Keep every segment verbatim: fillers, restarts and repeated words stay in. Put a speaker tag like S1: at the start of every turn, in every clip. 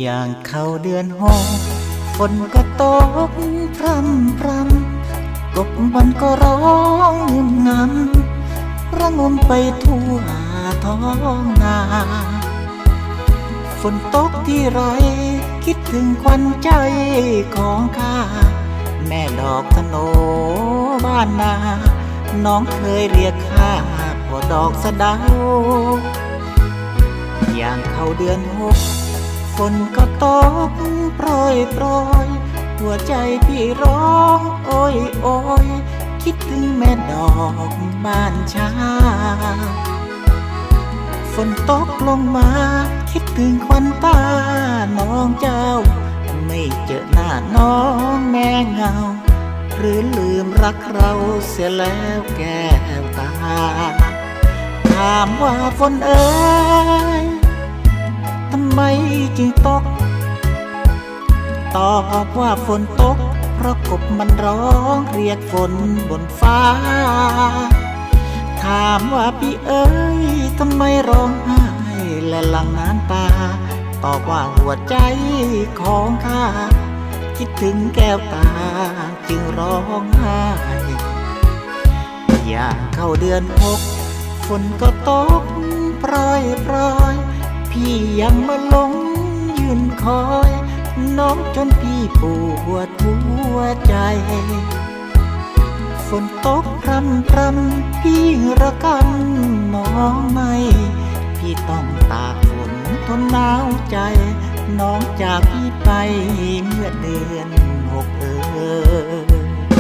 S1: อย่างเข้าเดือนหกฝนก็ตกพรำพรำกบมันก็ร้องงึมงำระงมไปทั่วท้องนาฝนตกที่ไรคิดถึงควันใจของข้าแม่ดอกสโนบ้านนาน้องเคยเรียกข้าพ่อดอกสะเดาอย่างเข้าเดือนหกฝนก็ตกโปรยโปรยหัวใจพี่ร้องโอยโอยคิดถึงแม่ดอกบ้านชาฝนตกลงมาคิดถึงควันตาน้องเจ้าไม่เจอหน้าน้องแม่เงาหรือลืมรักเราเสียแล้วแก้วตาถามว่าฝนเอ๋ยทำไมจึงตกตอบว่าฝนตกเพราะกบมันร้องเรียกฝนบนฟ้าถามว่าพี่เอ๋ยทำไมร้องไห้และหลั่งน้ำตาตอบว่าหัวใจของข้าคิดถึงแก้วตาจึงร้องไห้อยากเข้าเดือนหกฝนก็ตกโปรยโปรยพี่ยังมาหลงยืนคอยน้องจนพี่ปวดหัวใจฝนตกพรำพรำพี่ระกำน้องไม่พี่ต้องตากฝนทนหนาวใจน้องจากพี่ไปเมื่อเดือนหกเอ่ย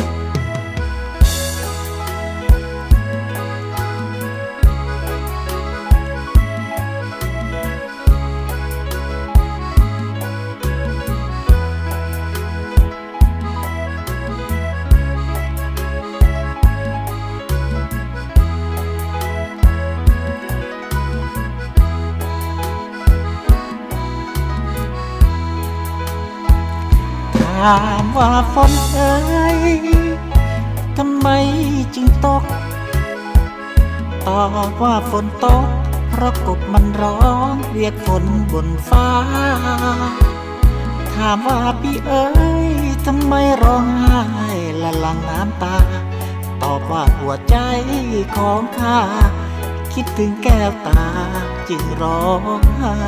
S1: ถามว่าฝนเอ๋ยทำไมจึงตกตอบว่าฝนตกเพราะกบมันร้องเรียกฝนบนฟ้าถามว่าพี่เอ๋ยทำไมร้องไห้และหลั่งน้ำตาตอบว่าหัวใจของข้าคิดถึงแก้วตาจึงร้องไห้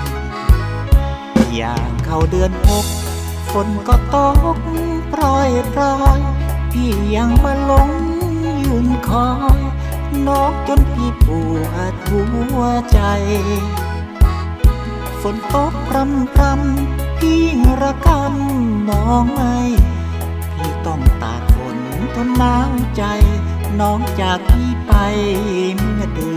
S1: อย่างเข้าเดือนหกฝนก็ตกโปรยโปรยพี่ยังมาหลงยืนคอยน้องจนพี่ปวดหัวใจฝนตกพรำพรำพี่ระกำน้องไม่พี่ต้องตากฝนทนหนาวใจน้องจากพี่ไปเมื่อเดื